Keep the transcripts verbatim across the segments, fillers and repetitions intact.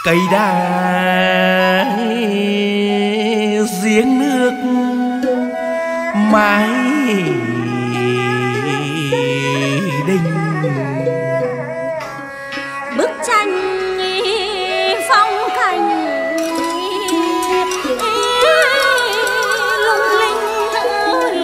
cây đa giếng nước mái đình, bức tranh phong cảnh lung linh ơi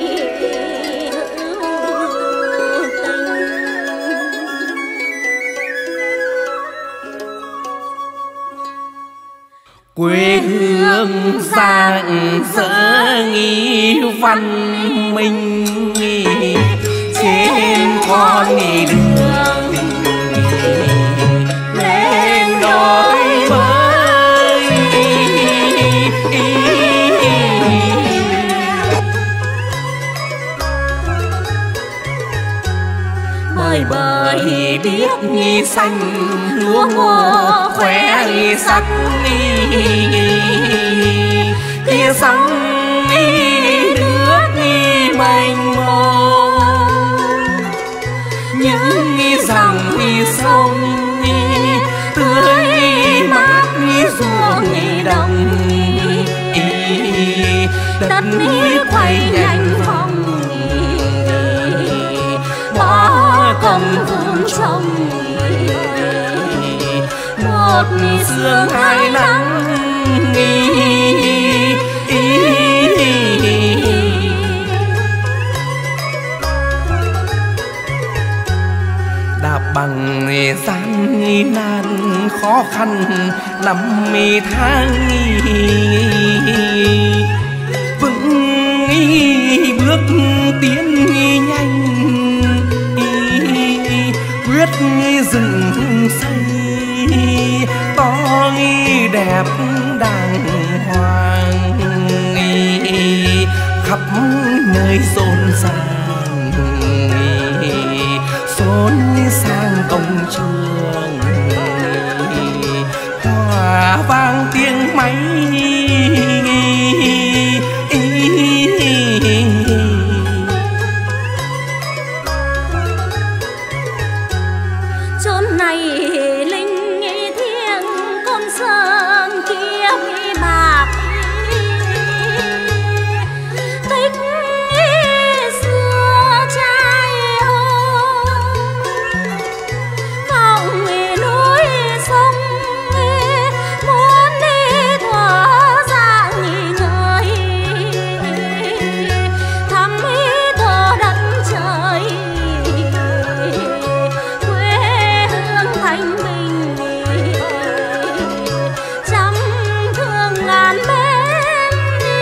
quê hương rạng rỡ nghi văn minh trên con đường lên đổi mới. Bơi bơi biết nghi xanh lúa ngô khỏe nghi sắc kia sóng nước nghi mênh mông, những nghi dòng nghi sông tưới mát nghi ruộng nghi đồng, đất nghi quay nhanh vòng bỏ công vun trồng, một sương hai nắng đạp bằng gian nan khó khăn năm tháng vững bước tiến nhanh quyết rừng xây to đẹp đàng hoàng khắp nơi rộn ràng xôn sang công trường hòa vang tiếng máy chốn này linh thiêng con sơn kia bạc tích xưa trai ôm vòng núi sông muốn đi thuở ra nghỉ ngơi thăm thơ đất trời quê hương thanh bình trăm thương ngàn bên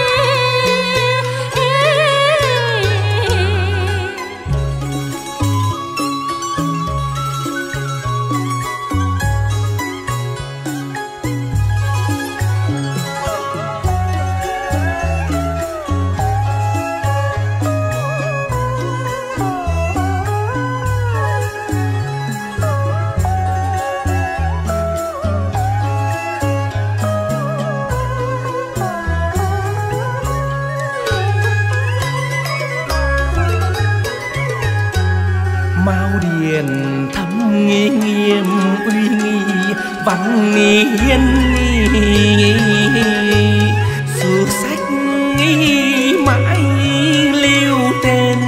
mao điền thắm nghi nghiêm uy nghi văn nghi hiên nghi sử sách nghi mãi lưu tên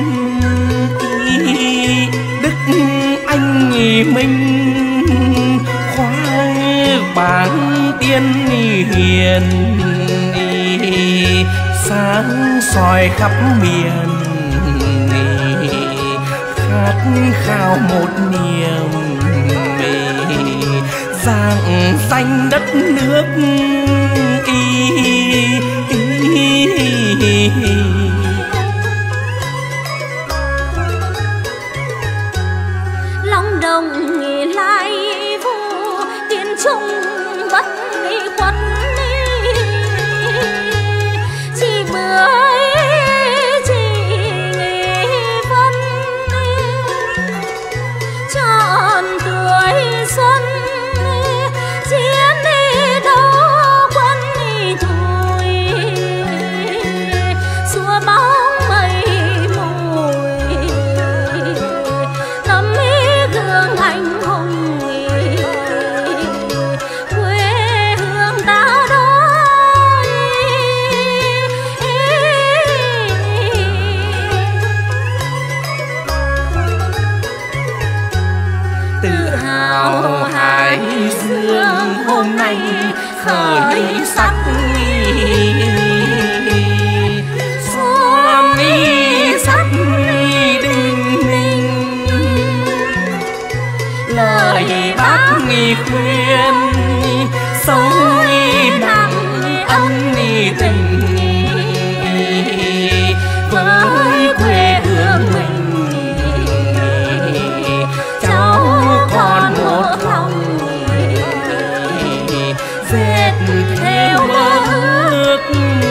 đức anh nghi minh khoa bản tiên hiền sáng soi khắp miền khát khao một niềm rạng xanh đất nước y, y, y. long đồng nghỉ lai vu tiên trung bất nghỉ quất chỉ bưởi chỉ nghỉ vân tròn tuổi xuân chiến đi đâu quân đi thôi khởi sắc xóm sắc đinh ninh lời bác nghi khuyên sâu nặng ân tình với quê hương mình cháu còn một lòng dệt theo ước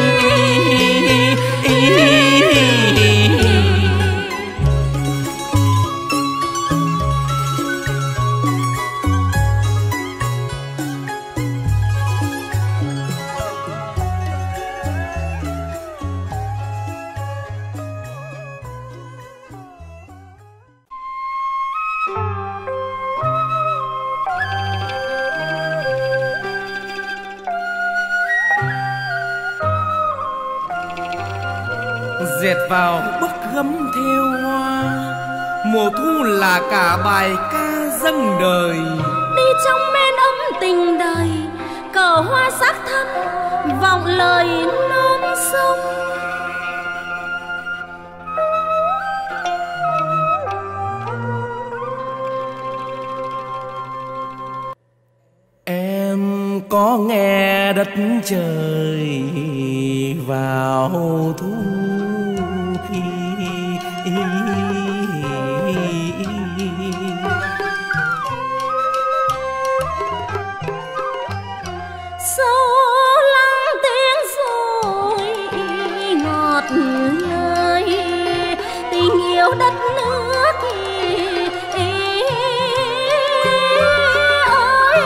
dệt vào bức gấm thêu hoa. Mùa thu là cả bài ca dâng đời, đi trong men ấm tình đời, cờ hoa sắc thắm vọng lời non sông. em có nghe đất trời vào thu sâu lắng tiếng rồi ngọt lời tình yêu đất nước ơi.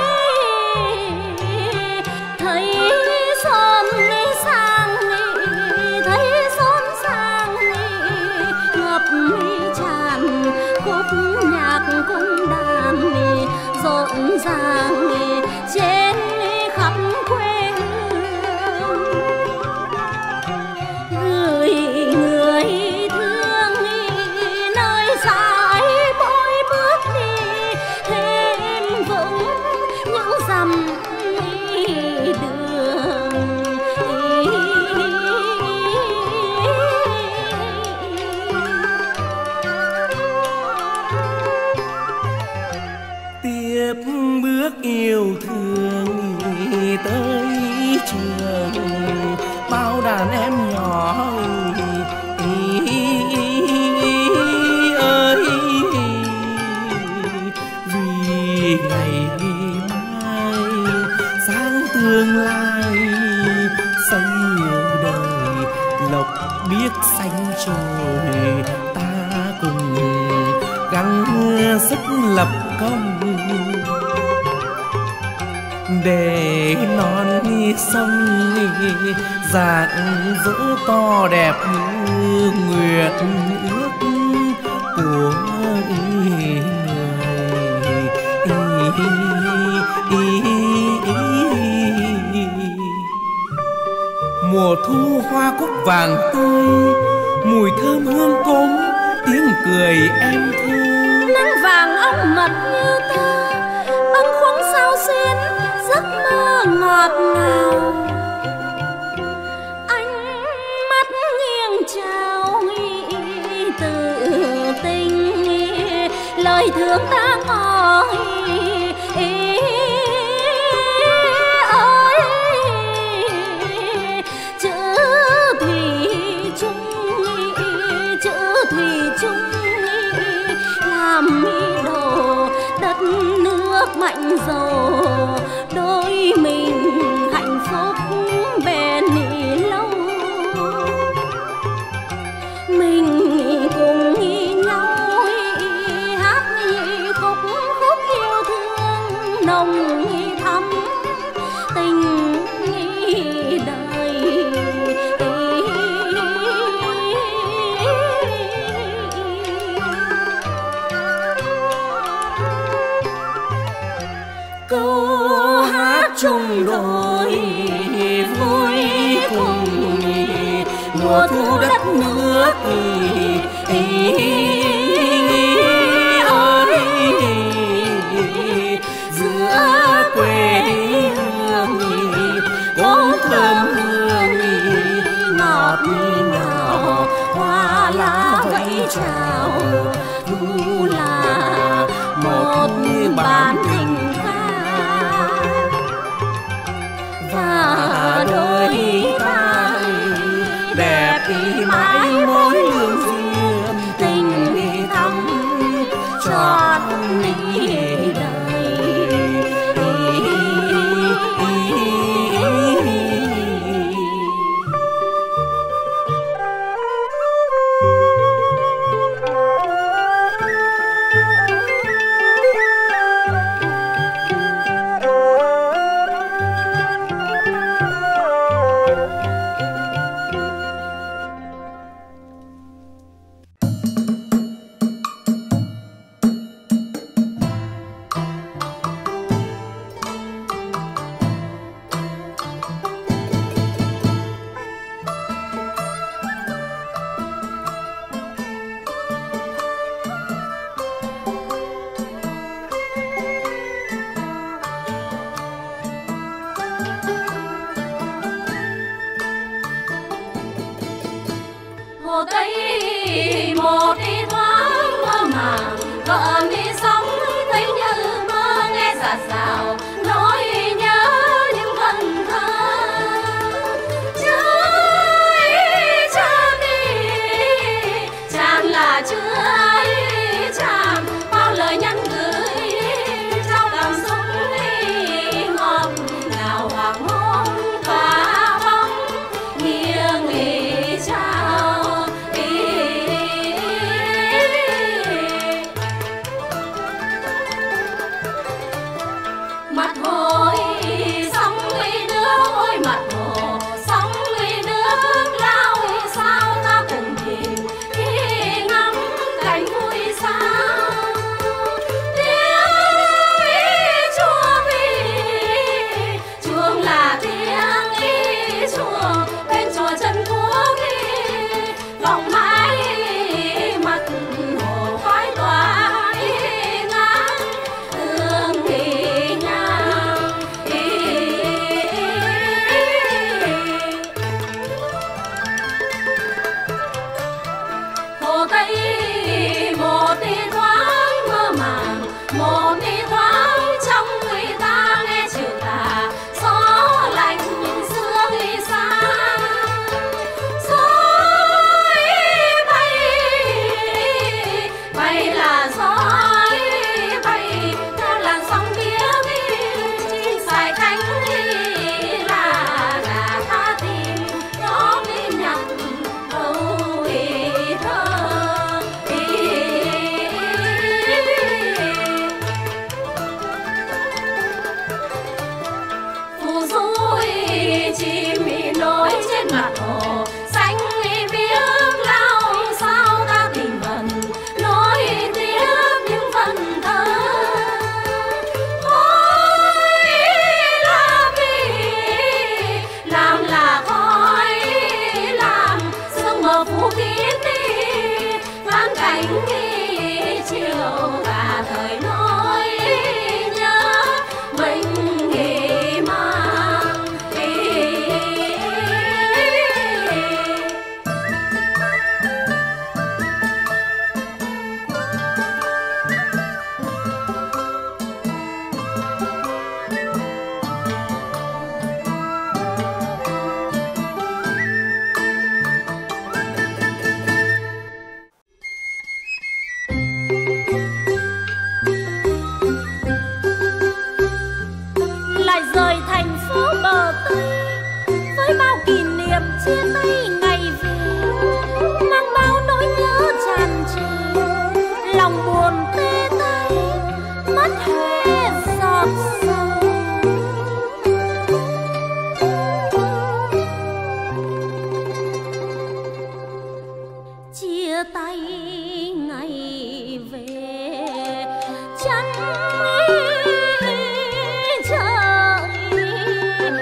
Thấy son sang thấy son sang ngập tràn khúc nhạc cung đàn rộn ràng trên khắp quê hương, gửi người thương nơi dãi mỗi bước đi thêm vững những dặm đường. tiếp bước yêu thương tới trường bao đàn em nhỏ ơi, vì ngày mai sáng tương lai xây đời lộc biết xanh trồi, ta cùng gắng sức lập công để non sông rạng rỡ to đẹp như nguyện ước của người. Mùa thu hoa cúc vàng tươi, mùi thơm hương cốm, tiếng cười em thơ. Nắng vàng óng mật như thơ, bâng khuâng sao xuyến giấc mơ ngọt ngào. Ánh mắt nghiêng trao tự tình, lời thương ta ngỏ ơi. Chữ thủy chung, chữ thủy chung làm đồ đất nước mạnh giàu, đôi mình hạnh phúc bền lâu. Mình cùng nhau hát khúc khúc yêu thương nồng thắm tình đời. Câu hát chung đôi vui cùng mùa thu đất nước ơi, giữa quê hương Hồ Tây một đi thoáng mơ màng, vợ đi sống thấy như mơ, nghe rạt rào nỗi nhớ những thân thơ. Trời tràn đi tràn là chưa tràn bao lời nhắn gửi trao cảm xúc ngọt ngào hoàng hôn và bóng nghiêng ý trao. Mặt hồ sóng nước ôi mặt hồ sóng nước lao sao ta cùng nhìn khi ngắm cảnh vui sao. Tiếng chuông đi chuông là tiếng ý chuông bên chùa Trần Quốc vọng mãi mặt hồ khói tỏa ý ngát hương thì nhang. Hồ Tây một đi thoáng mơ màng, một đi thoáng trong người ta nghe chiều tà gió lạnh sương đi xa. Gió bay bay là gió bay theo làn sóng biếc chim sải cánh là gà tha tìm gió đi nhặt đâu ý thơ. Phù du chim nổi trên mặt hồ xanh biếc lao sao ta tình vần nối tiếp những phần thơ. Khói là vì làm là khói làm sương mờ phủ kín đi ván cảnh đi chiều cả thời nỗi nhớ mình nghỉ mang. Lại rời thành phố bờ Tây với bao kỷ niệm chia tay ngày về, mang bao nỗi nhớ tràn trề, lòng buồn tê tái mất hết giọt sầu. Chia tay ngày về chân trời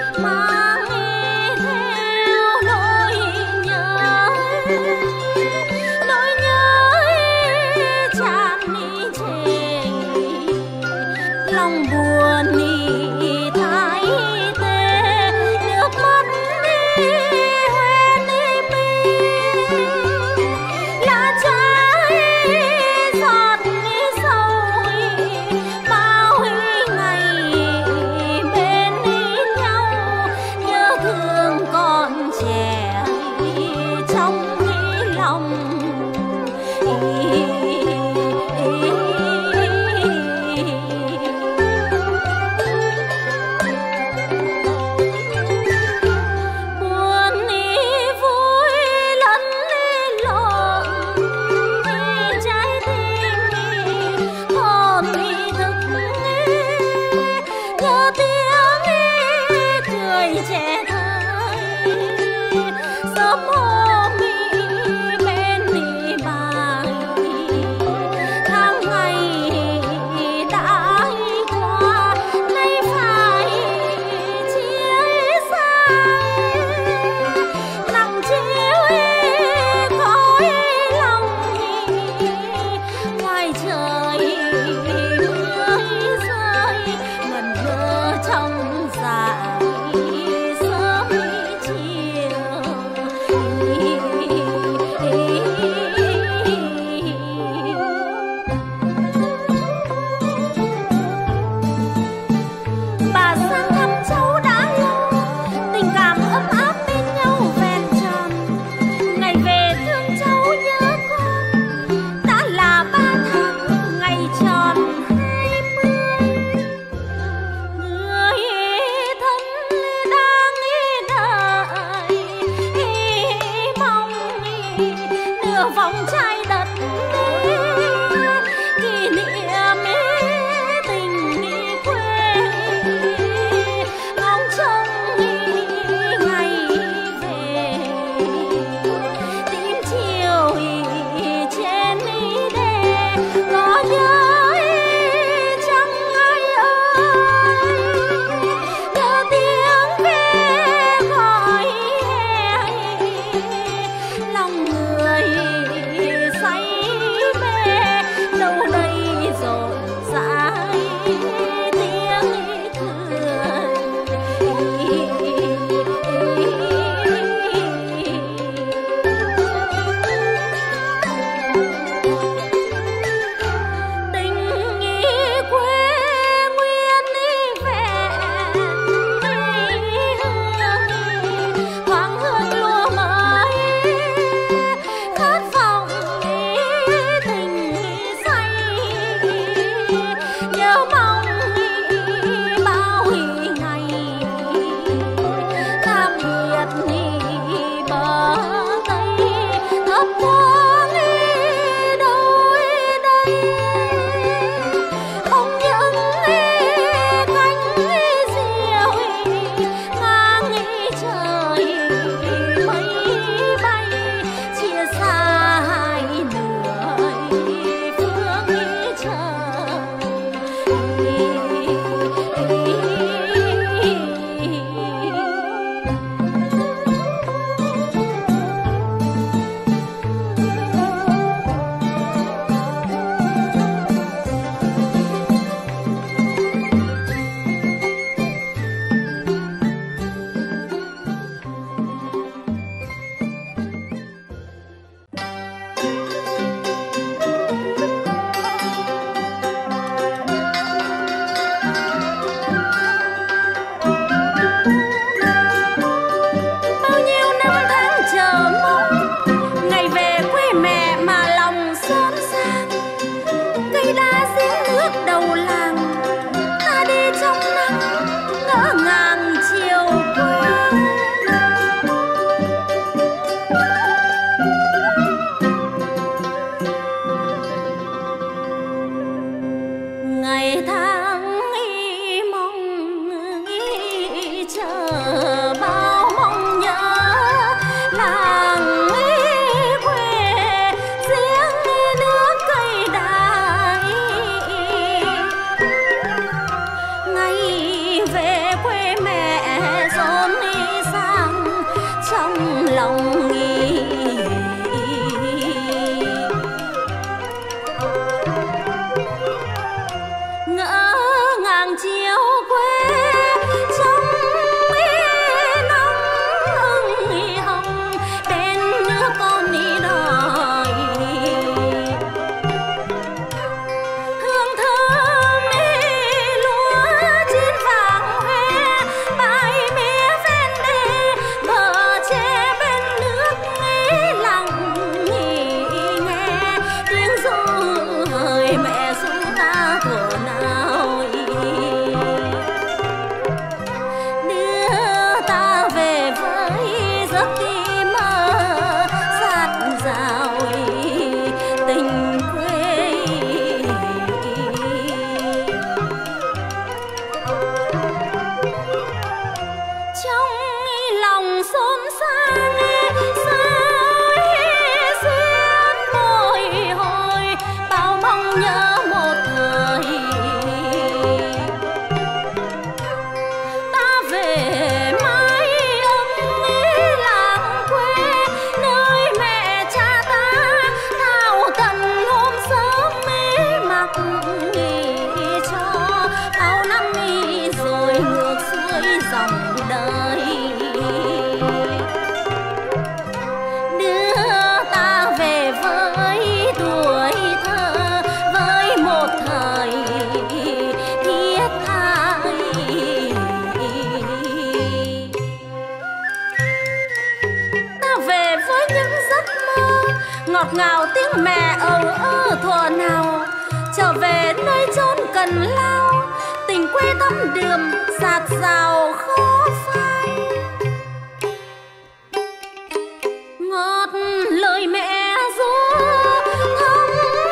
bao mong nhớ làng quê riêng nước cây đài. Ngày về quê mẹ rộn ràng trong lòng nghi ngỡ ngàng chiều quê trong nắng ưng hồng bên nước con đi đòi hương thơm lúa chín vàng hoe bãi mía ven đê bờ tre bên nước lặng nghỉ nghe tiếng ru hời mẹ ru ta thuở nào đưa ta về với giấc mơ dạt dào tình quê. Trong lòng xôn xao soi xuyên bồi hồi bao mong nhớ một thời. Ta về mái ấm làng quê nơi mẹ cha ta thao tận hôm sớm mặc nghỉ cho bao năm rồi ngược xuôi dòng đời đưa ta về với tuổi thơ với một thời thiết tha. Ta về với những giấc mơ ngọt ngào tiếng mẹ âu ơ thuở nào trở về nơi chốn cần lao tình quê thắm đượm dạt dào khó phai. Ngọt lời mẹ ru thắm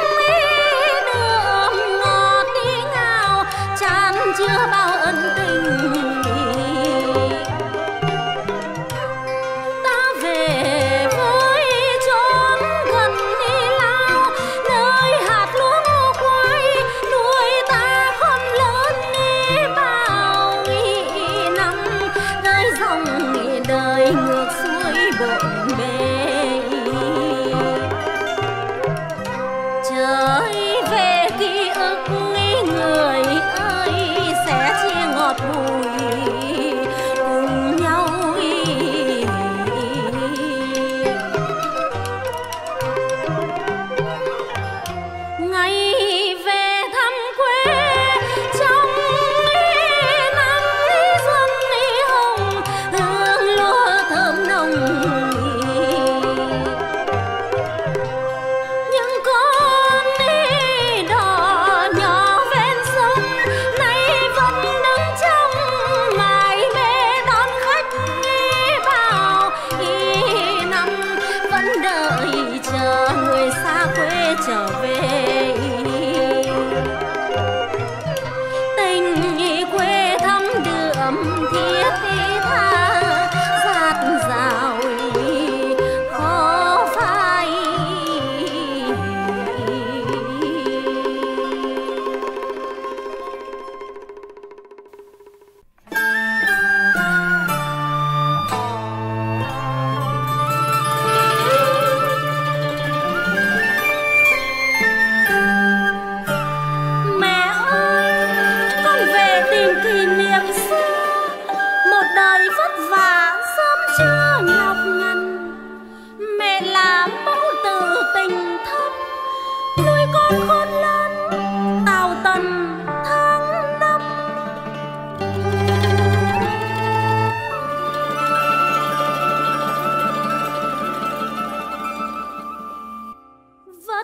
đượm ngọt đi ngào chan chứa bao ân tình. Ta về với chốn gần đi lao nơi hạt lúa ngô khoai nuôi ta khôn lớn bao năm nơi dòng đời ngược xuôi bộn bề. Trở về ký ức người ơi sẽ chia ngọt bùi cùng nhau. Ngày về thăm quê trong nắng xuân hồng hương lúa thơm nồng. Những con đò nhỏ ven sông nay vẫn đứng trong mải mê đón khách vào năm vẫn đợi chờ người xa quê trở về. Tình quê thắm đượm thiết tha dạt dào khó phai. Mẹ ơi, con về tìm kỷ niệm xưa, một đời vất vả sớm trưa nhọc nhằn. Mẹ là mẫu tử tình thâm, nuôi con khôn lớn tào tần tháng năm. Vất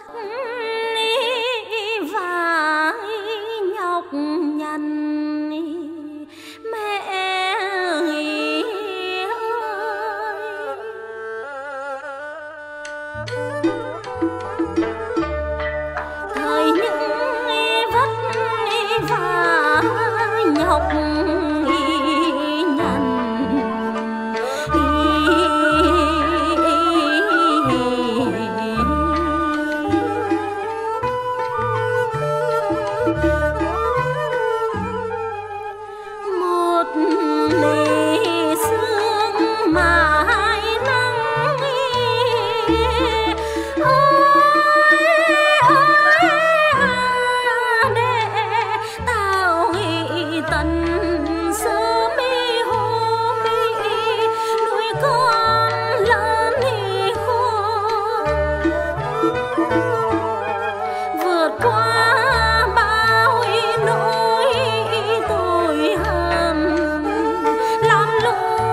vả nhọc nhằn mẹ ơi. Thời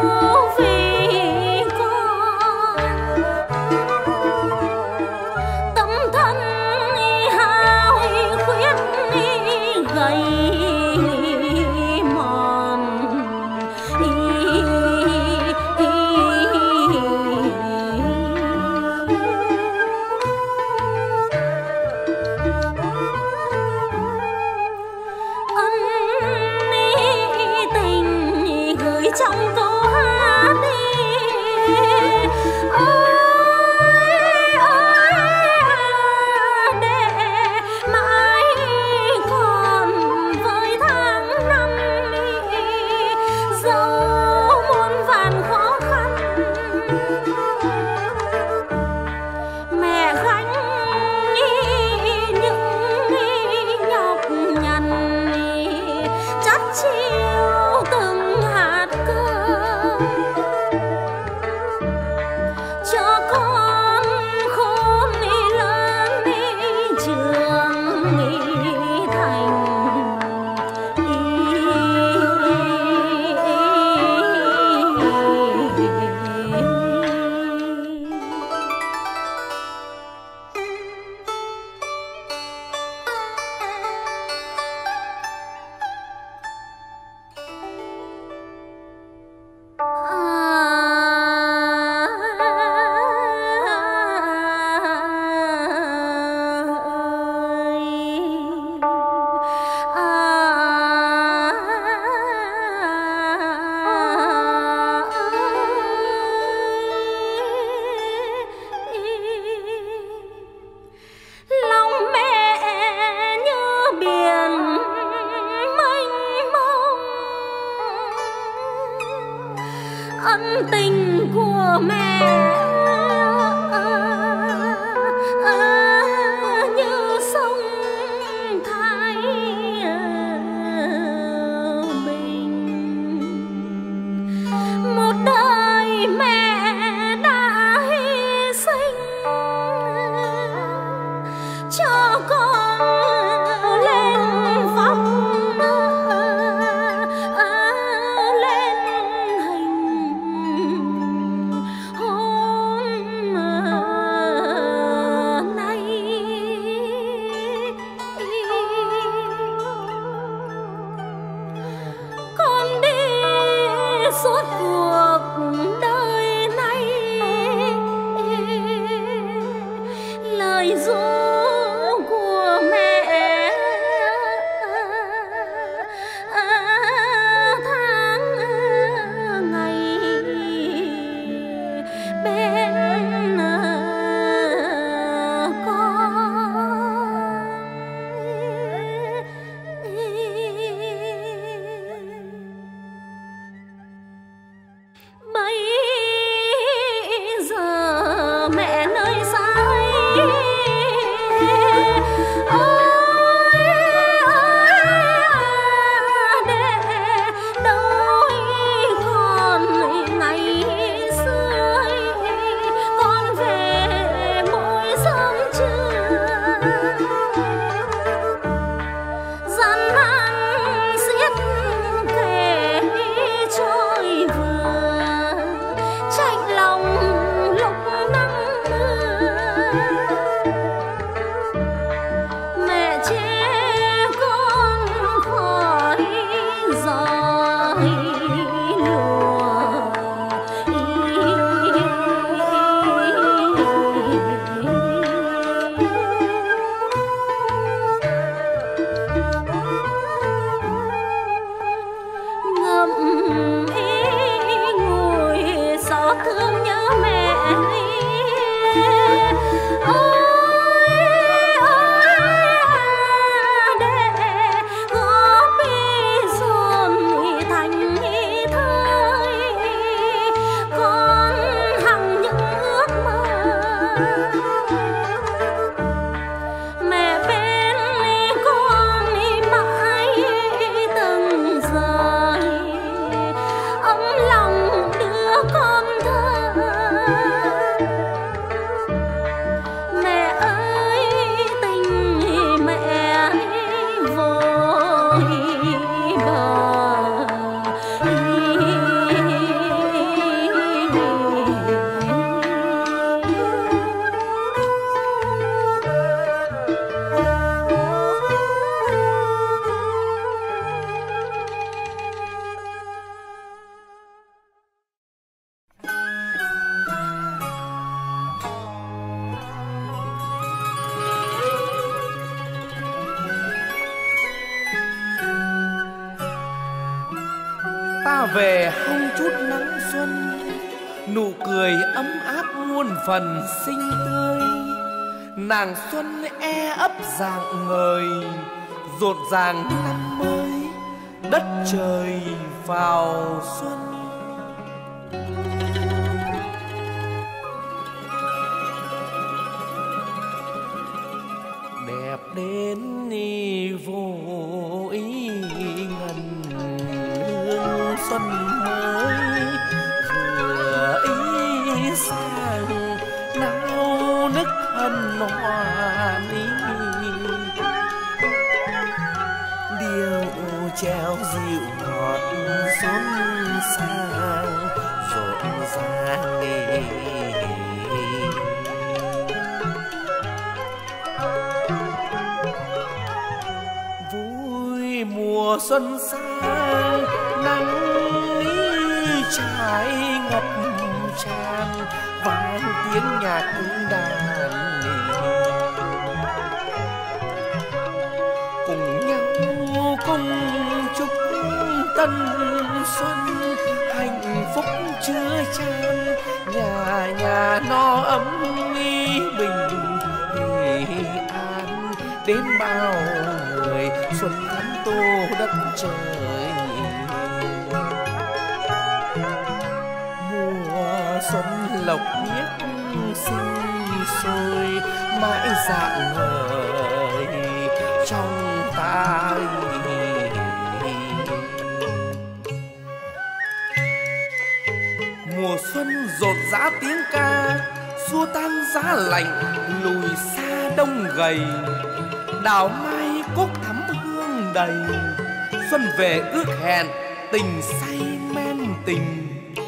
vì con. Tâm thân hao khuyết gầy mòn. Ân tình gửi trong câu hát đi. Ôi ôi để mãi còn với tháng năm, dẫu muôn vàn khó khăn. Mẹ gánh những nhọc nhằn, chắt chiu từng hạt cơm cho con khôn lớn trưởng thành. Lòng mẹ như biển mênh mông, ân tình của mẹ như sông Thái Bình. Một đời mẹ đã hy sinh cho con lên vóc, lên hình hồn. ta về hong chút nắng xuân, nụ cười ấm áp muôn phần xinh tươi. Nàng xuân e ấp rạng ngời, rộn ràng năm mới, đất trời vào xuân. Đẹp đến ni vô ý ngần hương xuân mới, vừa ý sang nao nức hân hoan ý. Điệu treo dịu ngọt xuân sang rộn ràng nghề. Vui mùa xuân sang nắng trái ngập tràn, vang tiếng nhạc đàn cùng nhau cùng chúc tân xuân, hạnh phúc chứa chan, nhà nhà no ấm bình an, đến bao người xuân thắm tô đất trời. Mùa xuân lộc biếc sinh sôi, mãi rạng ngời trong ta. Mùa xuân rộn rã tiếng ca, xua tan giá lạnh lùi xa đông gầy. Đào mai cúc thắm hương đầy, xuân về ước hẹn tình say men tình.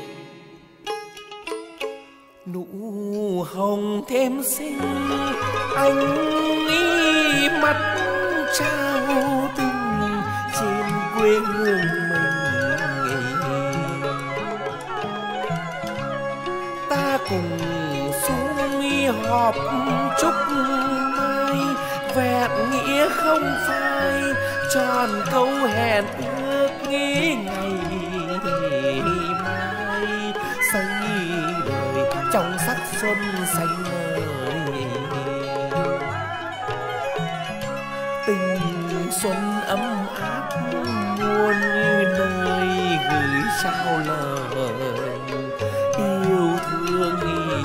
Nụ hồng thêm xinh anh ý mắt trao tình trên quê hương mình. Ta cùng xuống họp chúc mai, vẹn nghĩa không phai, tròn câu hẹn ước nghĩ ngày mai. Xây đời trong sắc xuân xanh ngời, tình xuân ấm áp muôn nơi gửi trao lời yêu thương.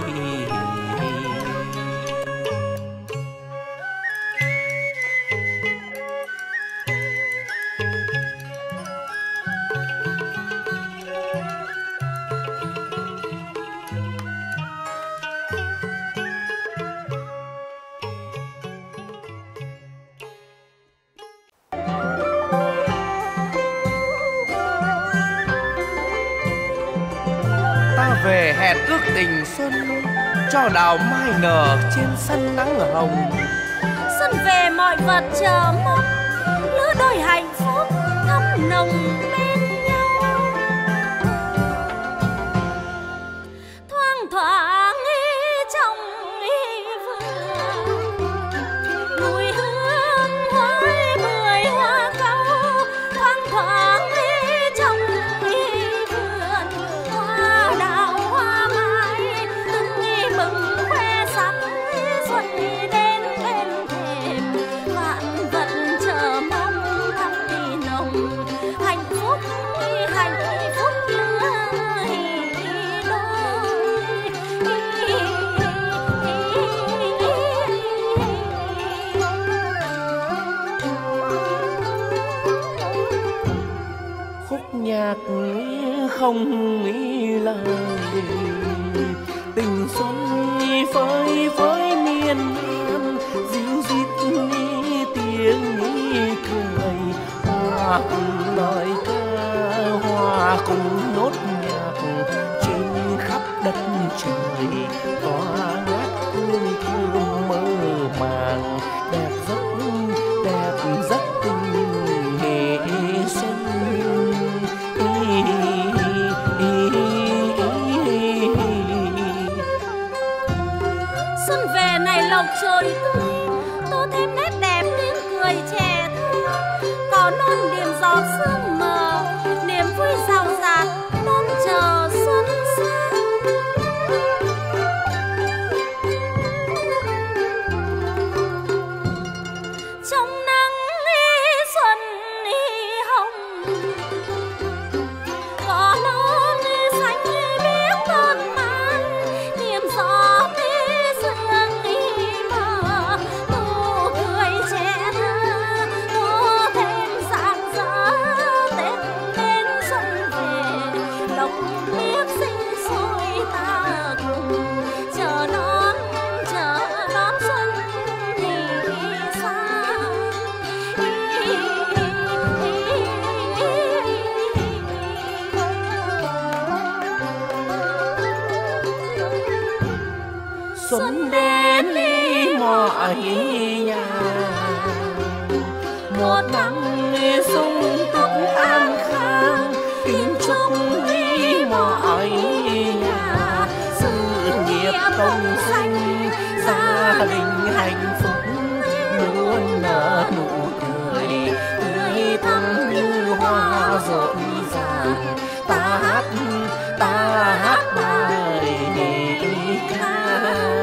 Về hẹn ước tình xuân, cho đào mai nở trên sân nắng hồng. Xuân về mọi vật chờ mong, lứa đôi hạnh phúc thắm nồng bên nhau. Thoang thoảng trong vườn, mùi hương hoa bưởi hoa cau. Thoang thoảng trong vườn, hoa đào hoa mai từng mừng khoe sắc. Xuân đến êm thềm, vạn vật chờ mong thắm nồng. Hạnh phúc hạnh phúc lứa Khúc nhạc không nghĩ lời, tình xuân phơi với miên man, dịu dít tiếng cười. Hòa cùng lời ca, hòa cùng nốt nhạc, trên khắp đất trời tỏa ngát hương thơm mơ màng. Đẹp rất đẹp rất tình nghệ xuân. Xuân về này lộc trời tươi, tô thêm nét đẹp tiếng cười trẻ thơ. Có nôn điểm gió sương mờ, niềm vui rào rạt biết sinh sôi ta cùng chờ đón chờ đón xuân thì xa. Xuân đến đi mọi nhà, một năm sung túc an khang, kính chúc quý mọi nhà sự nghiệp công danh, gia đình hạnh phúc luôn nở nụ cười tươi thắm như hoa rộn ràng. Ta hát ta hát bài ca.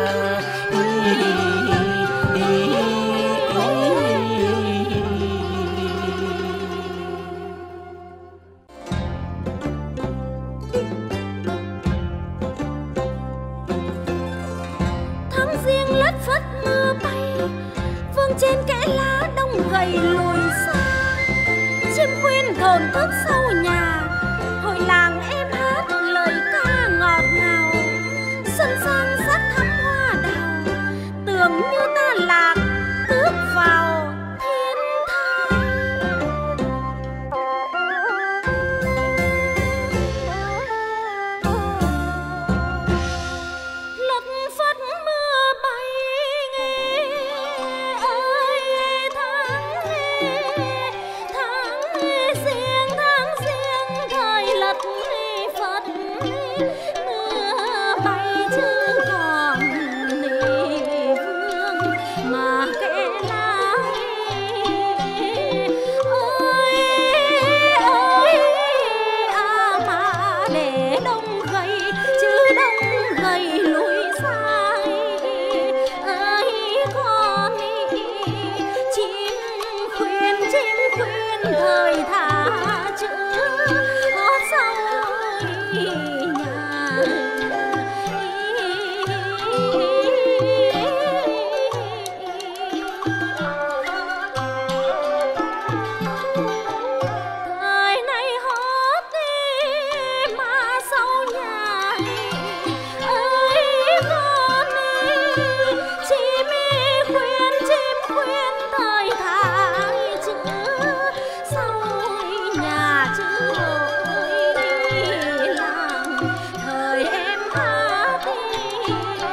Tháng riêng lất phất mưa bay, vương trên kẽ lá đông gầy lùi xa. Chim khuyên thổn thức sau nhà, hồi làng em hát lời ca ngọt ngào. Xuân sang sắc thắm hoa đào, tưởng như ta lạc bước vào thiên thai. Lất phất mưa bay ơi, tháng tháng riêng tháng riêng thời lất phất mưa bay chứ còn nỉ vương mà kể lại. Ơi ơi à mà để đông gầy chứ đông gầy lùi sai. Ơi con chim khuyên chim khuyên thời thả chữ hót sau nhà. Thời này hót đi mà sau nhà. Ơi con chim khuyên chim khuyên thời thả chữ sau nhà chứ ôi làng thời em hát đi.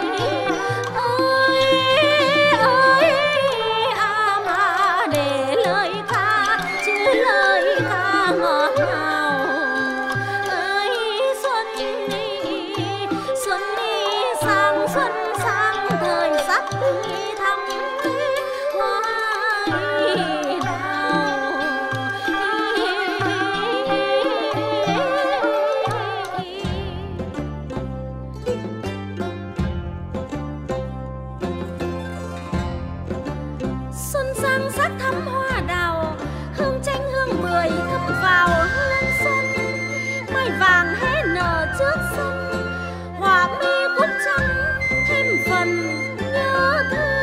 Ơi ơi à mà để lời ca chứ lời ca ngọt ngào. Ơi xuân đi xuân đi sang xuân sang thời sắc thắm hoa xuân sang sắc thắm hoa đào, hương chanh hương bưởi thấm vào hương xuân. Mai vàng hé nở trước sân, hoa mi cúc trắng thêm phần nhớ thương.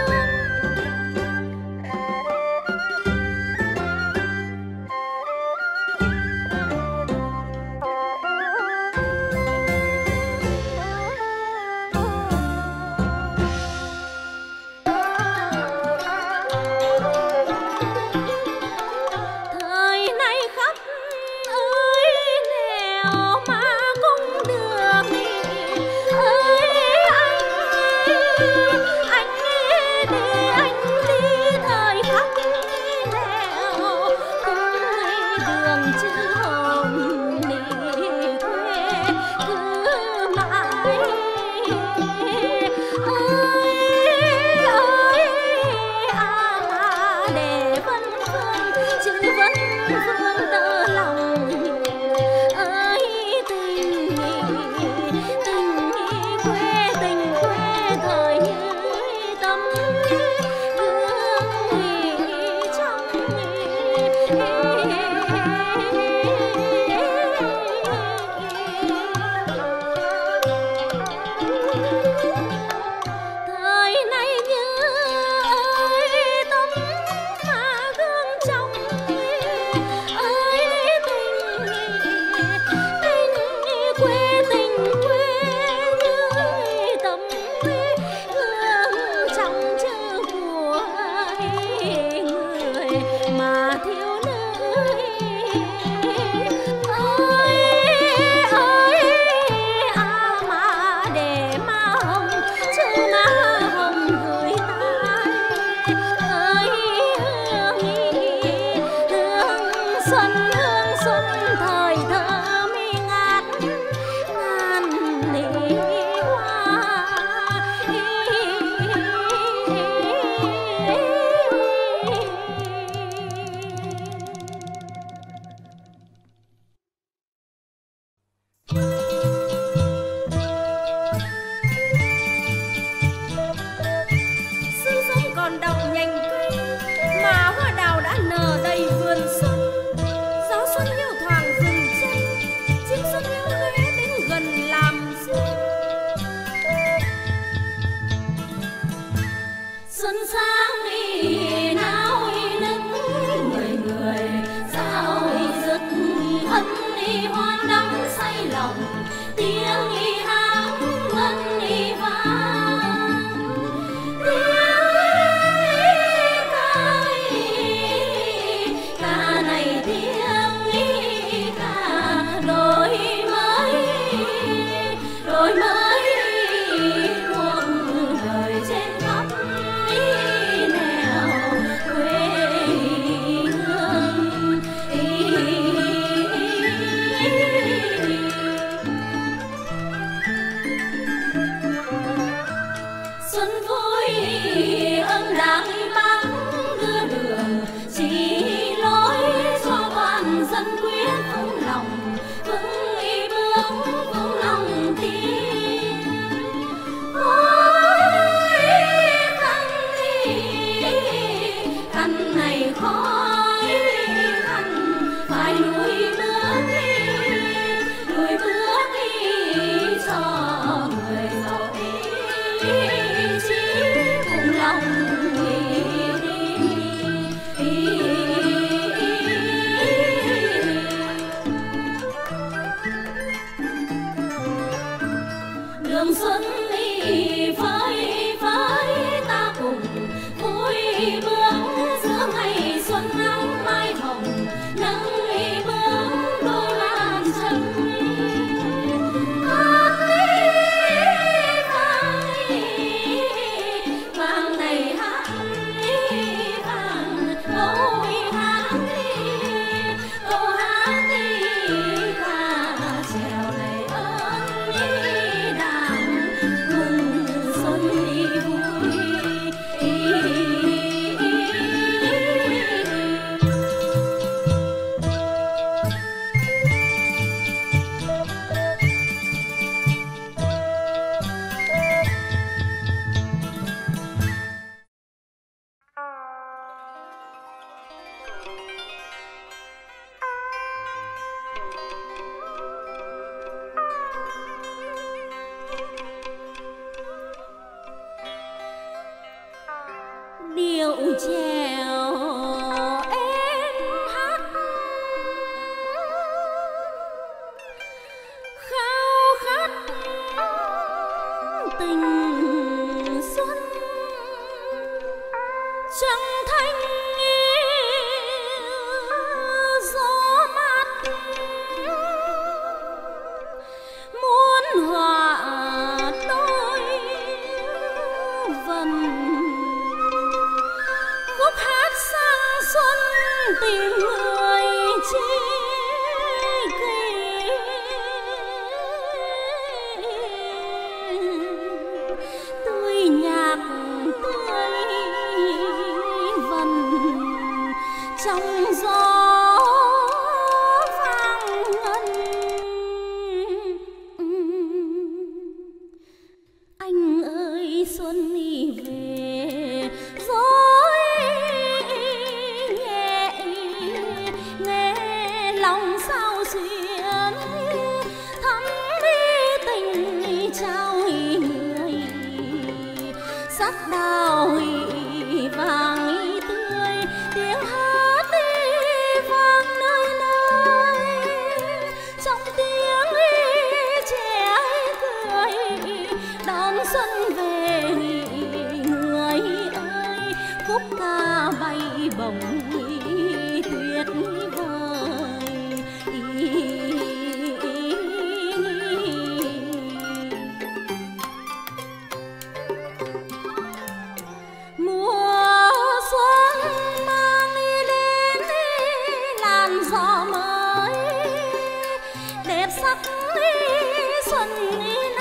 Xuân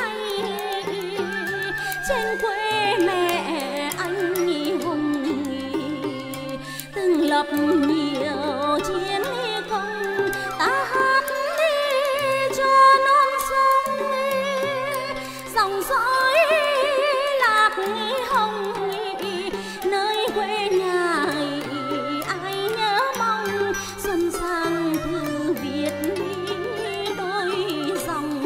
nhiều chiến công, ta hát đi cho non sông dòng dõi lạc hồng, nơi quê nhà ai nhớ mong xuân sang thư viết đôi dòng.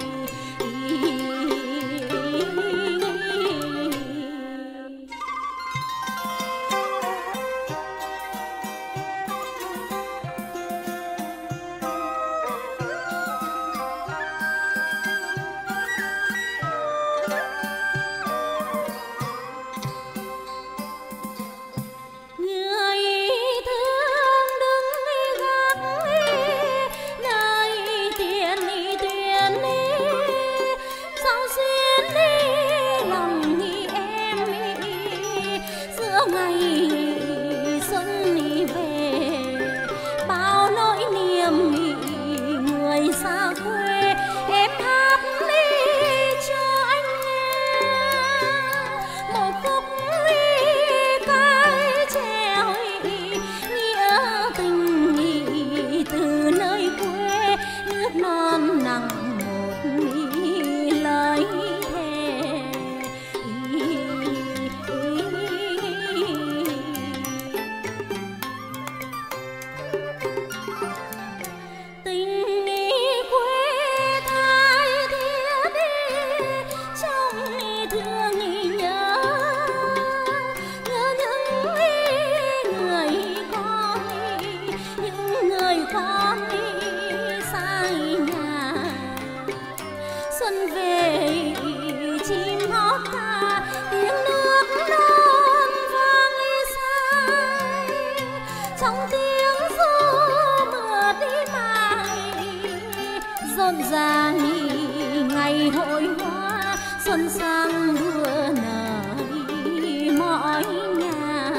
Rộn ràng ngày hội hoa xuân sang đua nở mọi nhà.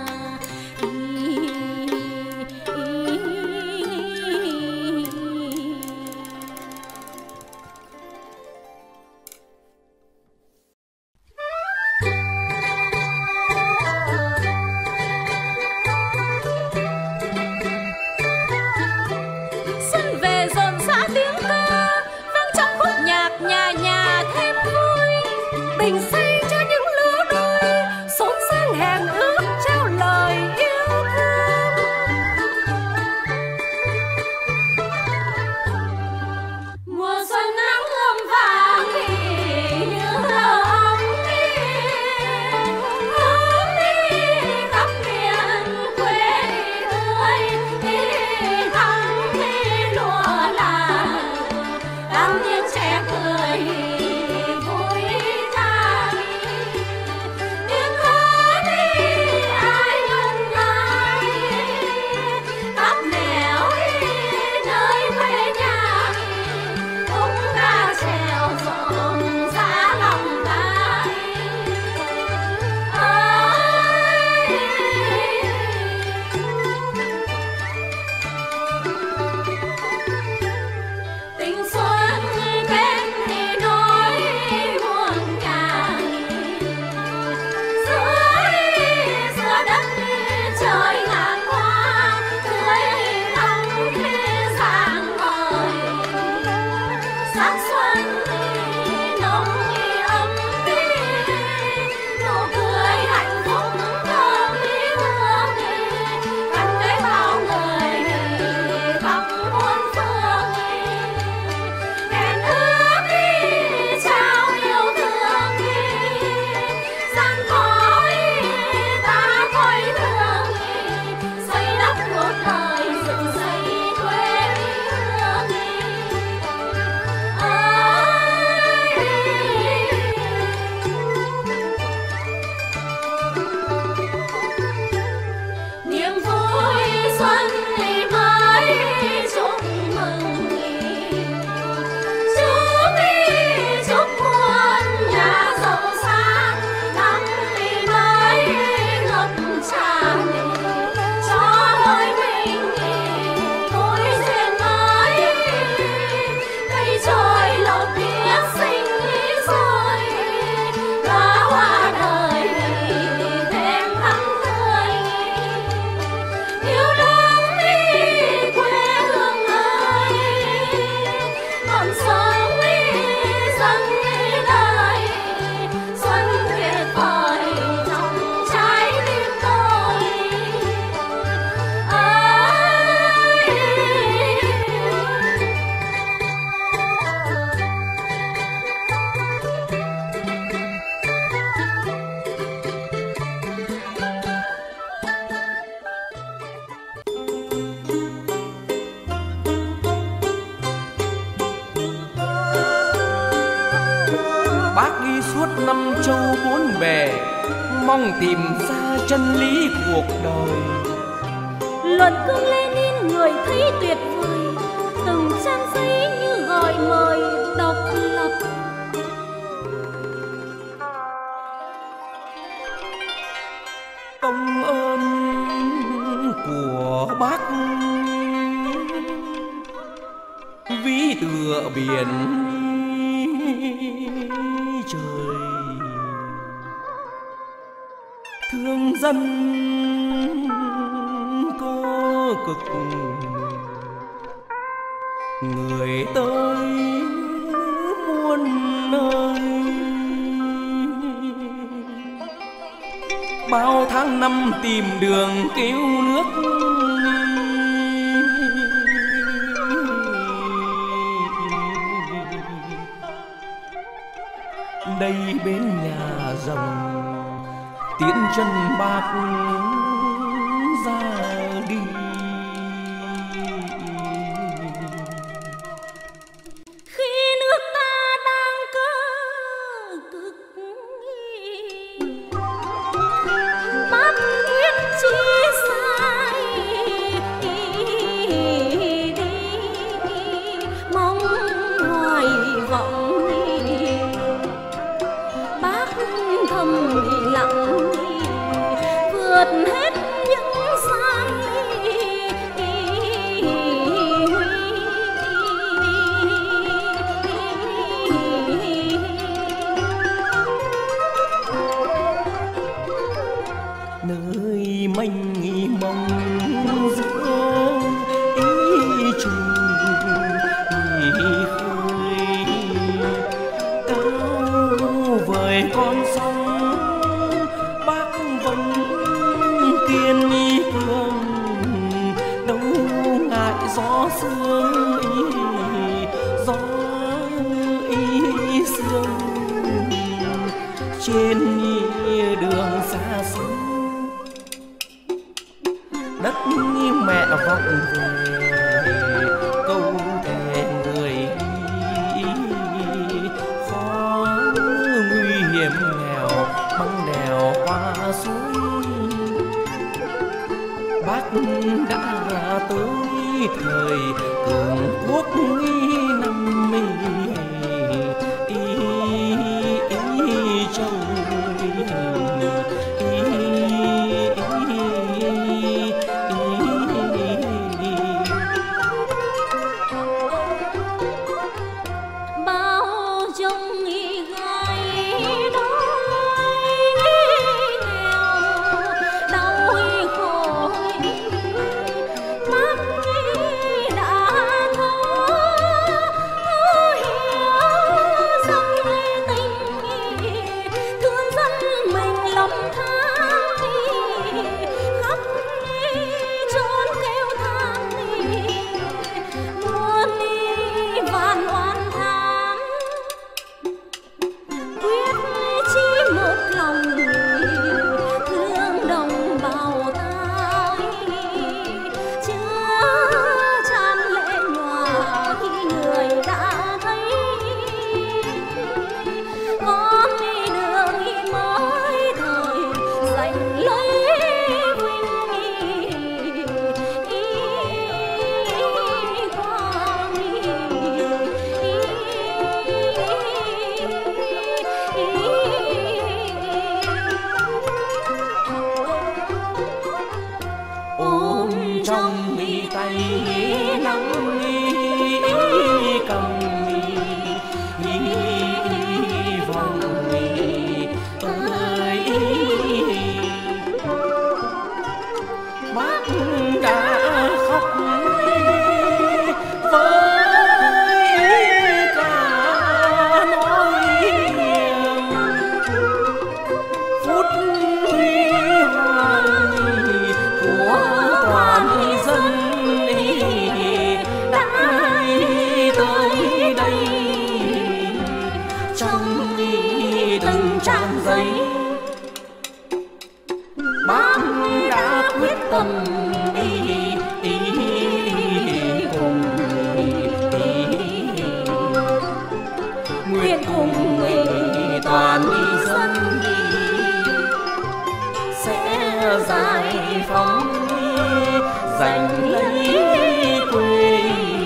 Xuân về rộn rã tiếng ca vang trong khúc nhạc, nhà nhà thêm vui. Tình say cho những lứa đôi xốn sang hẹn ước trao lời yêu thương. Mùa xuân nắng ươm vàng như ấm đi, ấm đi khắp miền quê tươi, thắm đi lúa là đám tiếng trẻ cười vui ca. bác đi suốt năm châu bốn bề, mong tìm ra chân lý cuộc đời. Luận cương Lenin người thấy tuyệt vời, từng trang giấy như gọi mời độc lập. Công ơn của bác ví tựa biển trời, thương dân cơ cực, người tới muôn nơi. Bao tháng năm tìm đường cứu nước, đây bên nhà rồng tiến chân bác ra đi. Khi nước ta đang cơ cực, bác biết chi sai đi, mong hoài vọng bác thầm lặng vượt hết những sai nơi mênh mông giữa ý trùng ý khơi, cao vời con sông bác vẫn kiên cường, đâu ngại gió sương ý, gió ý sương trên đường xa xôi. Đất mẹ vọng về câu thề người đi, khó nguy hiểm nghèo băng đèo qua suối. Bác đã ra tới thời cường quốc năm mươi ý, ý châu tâm ý, ý, ý cùng ý, ý, nguyện cùng ý. toàn dân sẽ giải phóng giành lấy quê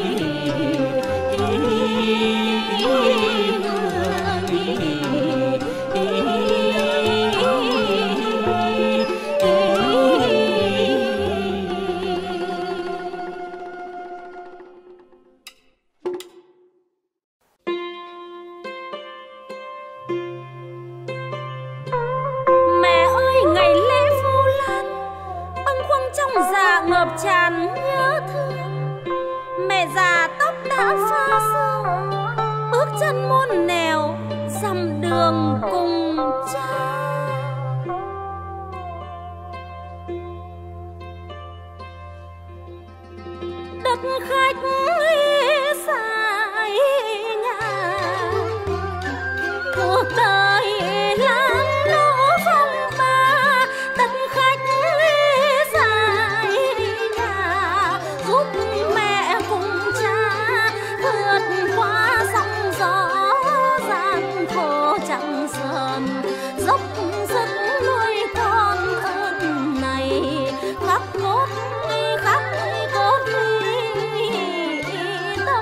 ngập tràn nhớ thương. Mẹ già tóc đã pha sương, bước chân muôn nẻo dặm đường cùng cha. Đất khách xa nhà, cuộc đời lắm lỗ phong ba. Đất khách dốc sức nuôi con ơn này, khắc cốt khắc cốt tâm.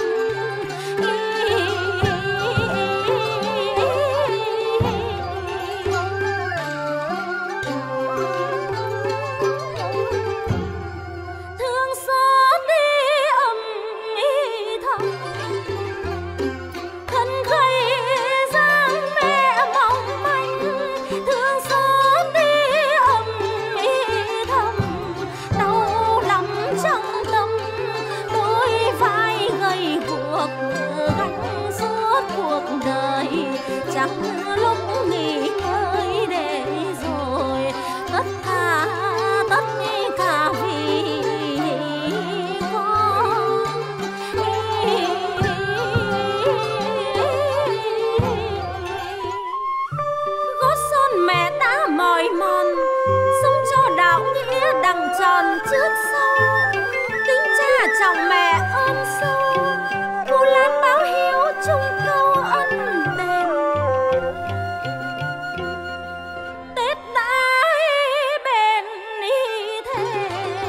Thương xót đi âm thầm, thân khơi gánh suốt cuộc đời, chẳng lúc nghỉ ngơi để rồi tất cả tất cả vì con. Gót son mẹ đã mỏi mòn, sống cho đạo nghĩa đằng tròn trước sau. Kính cha chồng mẹ ơn sâu, Vu Lan báo hiếu chung câu ân đền. Tết đã bền thề,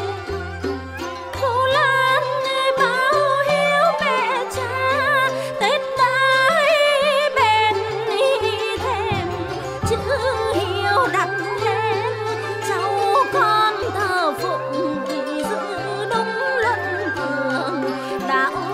Vu Lan báo hiếu mẹ cha. Tết đã bền thềm, chữ hiếu đặt lên cháu con thờ phụng, giữ đúng luân thường đạo.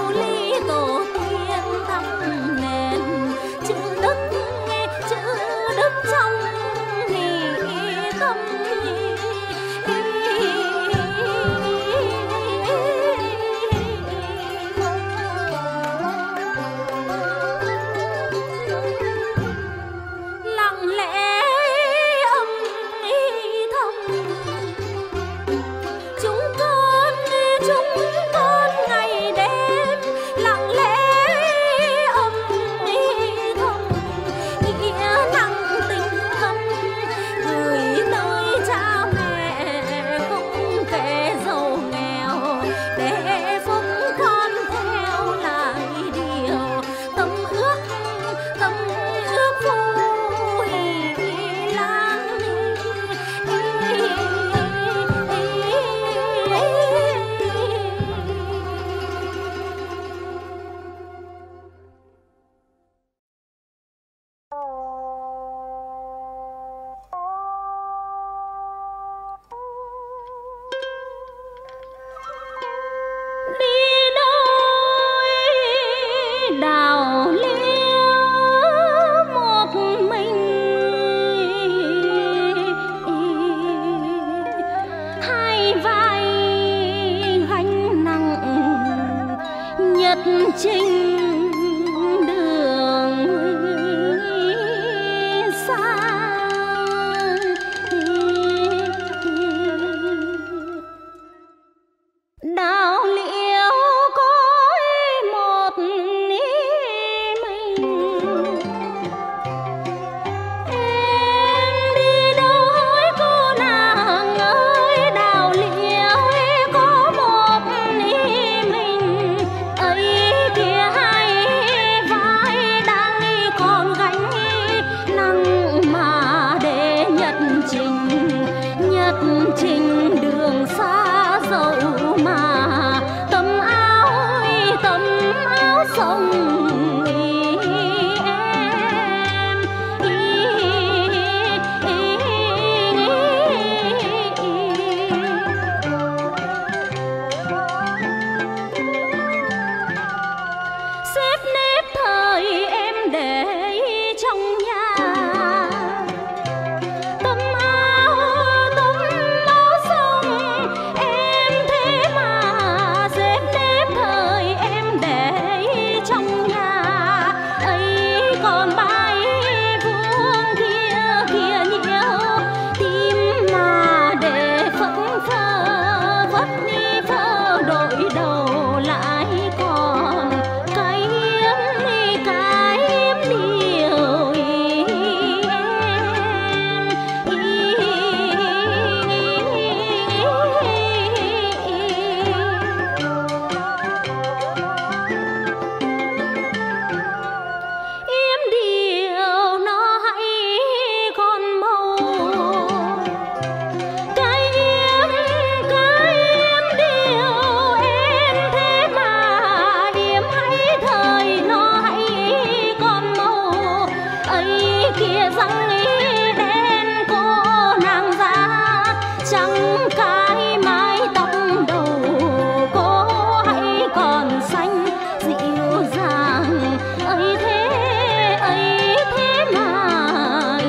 kia răng đen cô nàng già trắng cái mái tóc đầu cô hãy còn xanh dịu dàng ấy thế ấy thế mà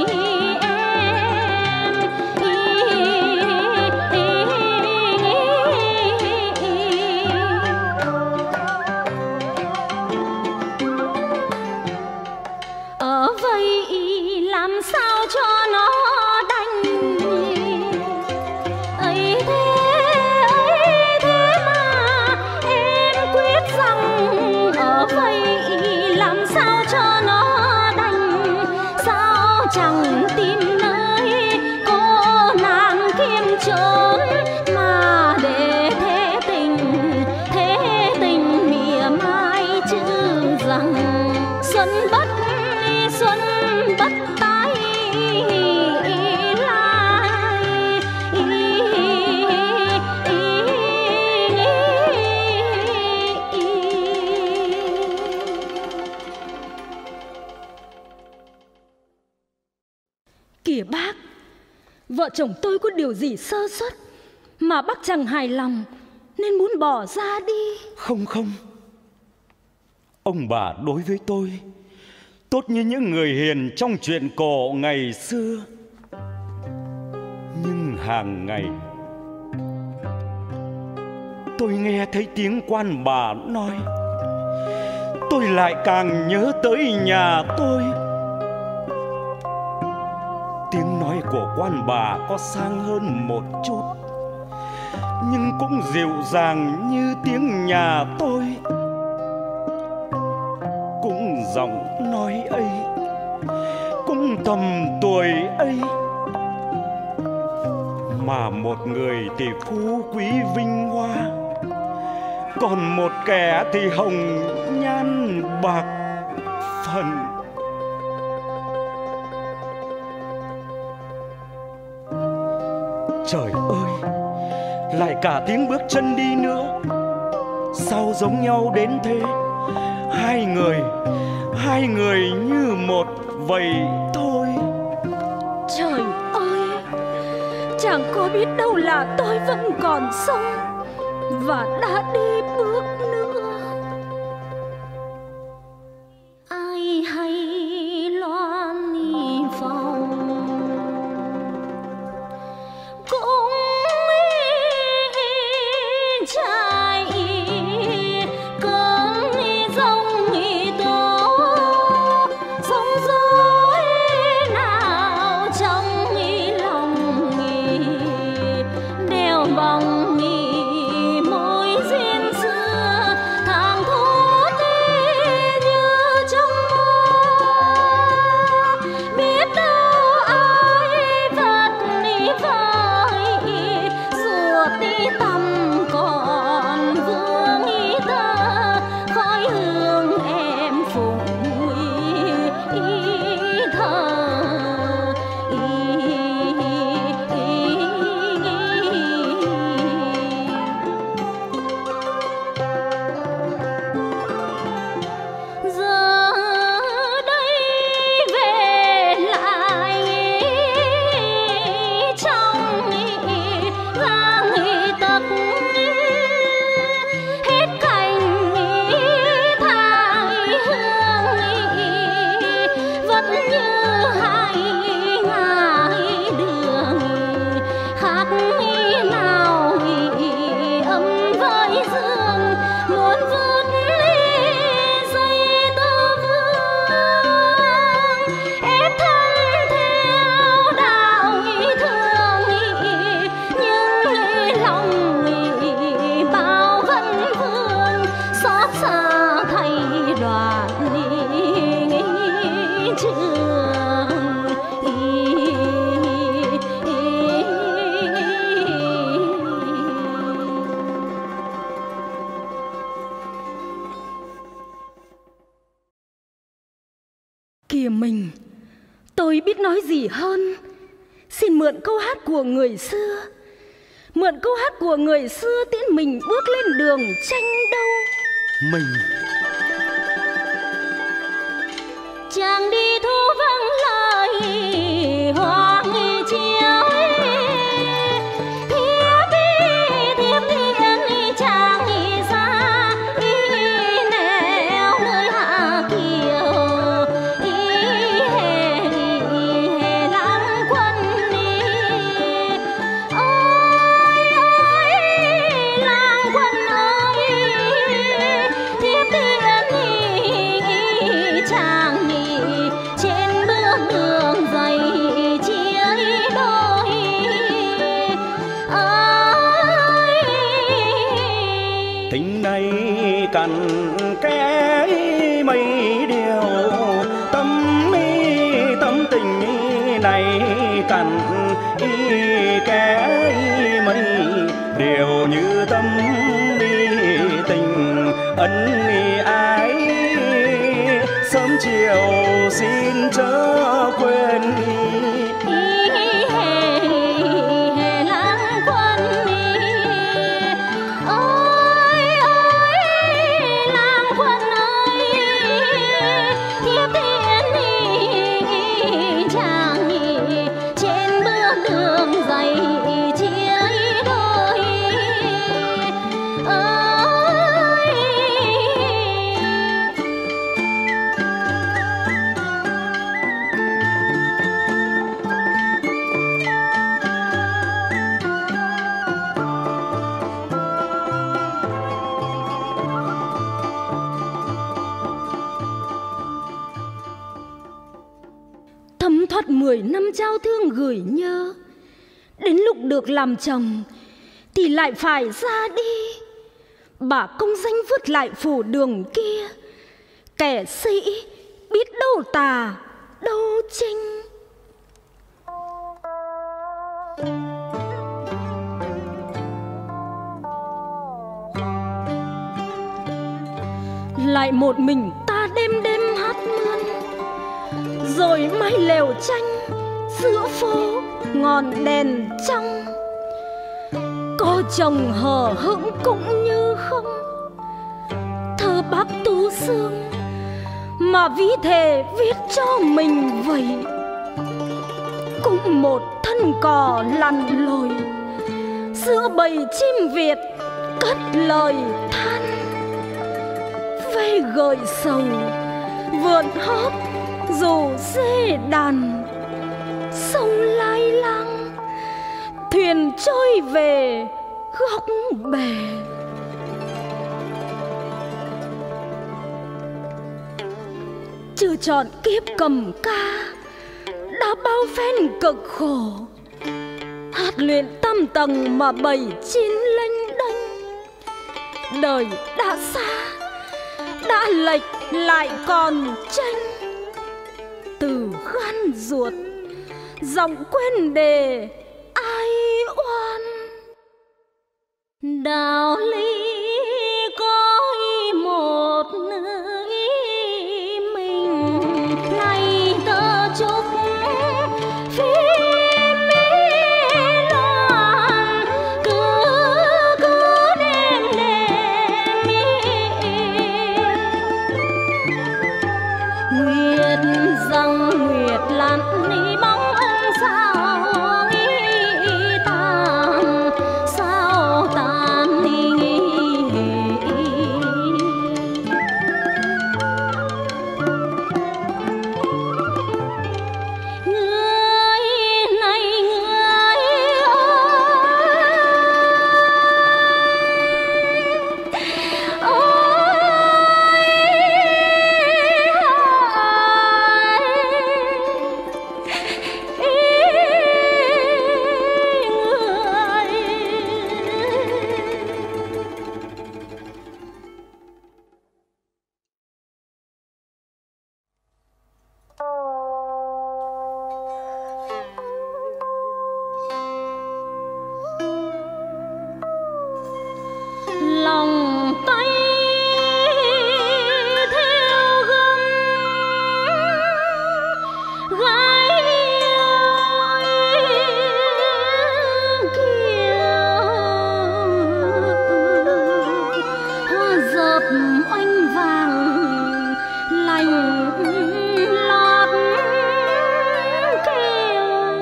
ở vậy làm sao cho nó đành ấy thế ấy thế mà em quyết rằng ở vậy làm sao cho nó đành sao chẳng tìm nơi cô nàng kiếm trốn mà để thế tình thế tình mỉa mai chứ rằng xuân bất xuân bất tái lai kìa bác, vợ chồng tôi có điều gì sơ suất mà bác chẳng hài lòng nên muốn bỏ ra đi. Không không, ông bà đối với tôi tốt như những người hiền trong chuyện cổ ngày xưa. Nhưng hàng ngày tôi nghe thấy tiếng quan bà nói, tôi lại càng nhớ tới nhà tôi. Tiếng nói của quan bà có sang hơn một chút, nhưng cũng dịu dàng như tiếng nhà tôi. Cũng giọng nói ấy, cũng tầm tuổi ấy, mà một người thì phú quý vinh hoa, còn một kẻ thì hồng nhan bạc phận. Trời ơi, lại cả tiếng bước chân đi nữa, sao giống nhau đến thế? Hai người, hai người như một vậy thôi. Trời ơi, chẳng có biết đâu là tôi vẫn còn sống và đã đi bước nữa. Ai hay loan phòng cũng trai cơn giông tố sóng dối nào trong lòng đeo bóng mối duyên xưa thang thốt như trong mơ. Biết đâu ai vật vơi ruột đi tầm còn vương ý thơ khói hương em phụng ý thơ giờ đây về lại trong gang tật hết cành thai hương vẫn như hai ngài đường khác nào ấm với dương muốn vút dây tơ vương ép thân theo đạo thương nhưng lòng bao vẫn vương xót xa thay đoạn trường. Kìa mình, tôi biết nói gì hơn. Xin mượn câu hát của người xưa, mượn câu hát của người xưa tiễn mình bước lên đường tranh đâu. Mình Chàng đi thu vắng lòng cằn cái mây điều, tâm tâm tình này cằn cái mây điều, như tâm tình ân ái sớm chiều xin chớ quên đi. Mười năm trao thương gửi nhớ, đến lúc được làm chồng thì lại phải ra đi. Bà công danh vứt lại phủ đường kia, kẻ sĩ biết đâu tà đâu chinh. Lại một mình ta đêm đêm hát mươn, rồi mái lều tranh giữa phố ngọn đèn trong. Có chồng hờ hững cũng như không, thơ bác Tú Xương mà ví thề viết cho mình vậy. Cũng một thân cò lặn lội giữa bầy chim Việt cất lời than, ve gợi sầu vượn hót dù dê đàn. Sông lai lang thuyền trôi về góc bể. Chưa chọn kiếp cầm ca đã bao phen cực khổ, hát luyện tam tầng mà bảy chín lênh đênh. Đời đã xa đã lệch lại còn tranh, từ gan ruột giọng quên đề ai oan. Đạo lý có một nơi mình, này tơ chúc phim mỹ loan cứ cứ đêm đêm nguyệt rằng nguyệt lặn đi bóng ân sao nghĩ tàn sao tàn đi. Người này người lòng tay theo gấm gái kia, hoa dợp oanh vàng lành lót kêu.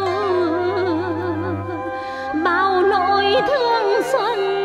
Bao nỗi thương xuân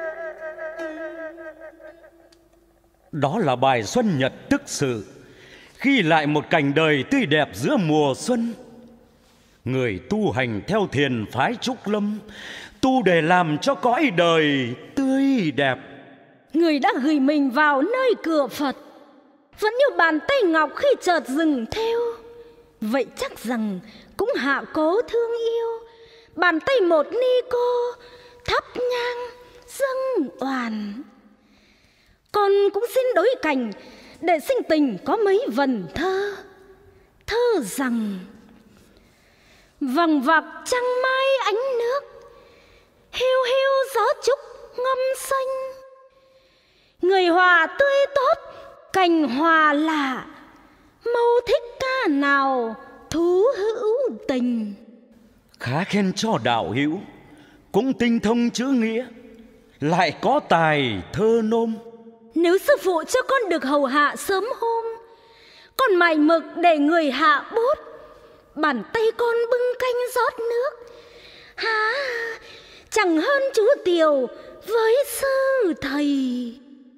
Đó là bài Xuân Nhật Tức Sự, ghi lại một cảnh đời tươi đẹp giữa mùa xuân. Người tu hành theo thiền phái Trúc Lâm, tu để làm cho cõi đời tươi đẹp. Người đã gửi mình vào nơi cửa Phật, vẫn như bàn tay ngọc khi chợt dừng theo. Vậy chắc rằng cũng hạ cố thương yêu, bàn tay một ni cô thắp nhang dâng oàn. Con cũng xin đối cảnh để sinh tình có mấy vần thơ. Thơ rằng: vằng vặc trăng mai ánh nước, hiu hiu gió trúc ngâm xanh. Người hòa tươi tốt, cành hòa lạ, mâu thích ca nào thú hữu tình. Khá khen cho đạo hữu, cũng tinh thông chữ nghĩa, lại có tài thơ nôm. Nếu sư phụ cho con được hầu hạ sớm hôm, con mài mực để người hạ bút, bàn tay con bưng canh rót nước. Há chẳng hơn chú Tiều với sư thầy.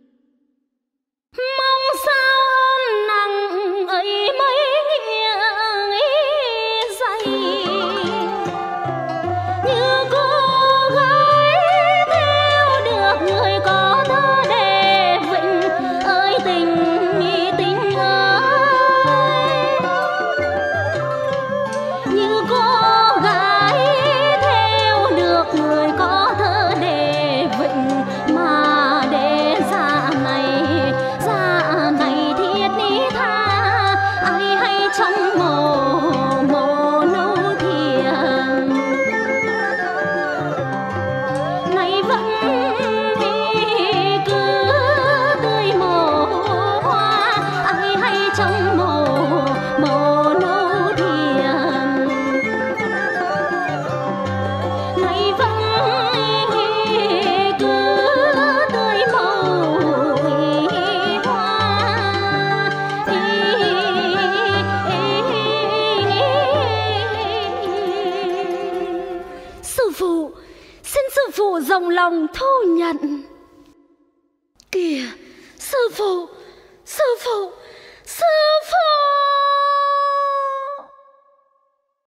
Mong sao ơn nặng ấy mấy nghĩa dày, như cô gái theo được người có thơ để vịnh ơi tình tình ơi. Như cô gái theo được người có thơ để vịnh mà để dạ này dạ này thiết ni tha, ai hay trong mồ mồ nâu thiền này vẫn cứ tươi mồ hoa, ai hay trong mồ mồ nâu thiền này vẫn cứ tươi mồ hoa. Sư phụ, xin sư phụ rộng lòng thu nhận. Kìa, sư phụ, sư phụ, sư